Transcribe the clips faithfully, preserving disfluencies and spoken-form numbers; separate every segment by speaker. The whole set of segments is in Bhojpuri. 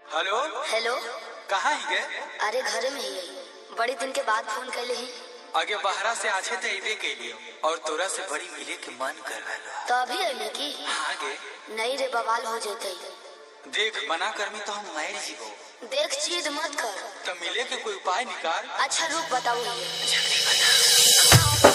Speaker 1: Hello
Speaker 2: hello.
Speaker 1: कहाँ ही गए?
Speaker 2: अरे घर में ही बड़ी दिन के बाद फोन कैले ही।
Speaker 1: आगे बहरा से आछे तो इबे के लिए और तोरा से बड़ी मिले के मन कर रहा।
Speaker 2: तो अभी अइले की?
Speaker 1: आगे
Speaker 2: नहीं रे, बवाल हो जेते।
Speaker 1: देख मना करमी तो हम मार जीवो।
Speaker 2: देख चीज मत कर।
Speaker 1: तो मिले के कोई उपाय निकाल।
Speaker 2: अच्छा रुक बताऊ।
Speaker 1: जल्दी बता।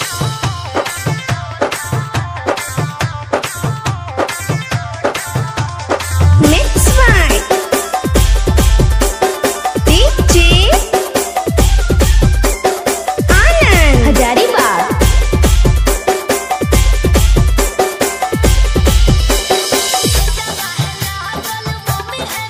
Speaker 2: है